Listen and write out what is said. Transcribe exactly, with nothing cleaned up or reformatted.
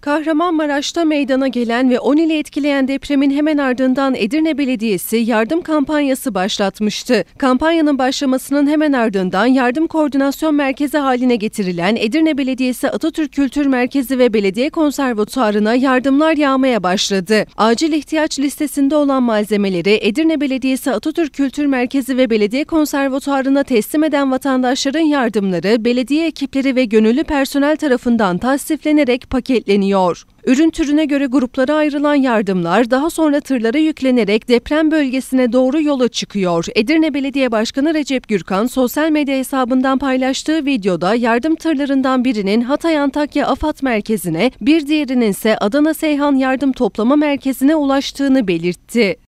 Kahramanmaraş'ta meydana gelen ve on ili etkileyen depremin hemen ardından Edirne Belediyesi yardım kampanyası başlatmıştı. Kampanyanın başlamasının hemen ardından Yardım Koordinasyon Merkezi haline getirilen Edirne Belediyesi Atatürk Kültür Merkezi ve Belediye Konservatuarı'na yardımlar yağmaya başladı. Acil ihtiyaç listesinde olan malzemeleri Edirne Belediyesi Atatürk Kültür Merkezi ve Belediye Konservatuarı'na teslim eden vatandaşların yardımları belediye ekipleri ve gönüllü personel tarafından tasniflenerek paketleniyor. Ürün türüne göre gruplara ayrılan yardımlar daha sonra tırlara yüklenerek deprem bölgesine doğru yola çıkıyor. Edirne Belediye Başkanı Recep Gürkan sosyal medya hesabından paylaştığı videoda yardım tırlarından birinin Hatay Antakya AFAD Merkezi'ne, bir diğerinin ise Adana Seyhan Yardım Toplama Merkezi'ne ulaştığını belirtti.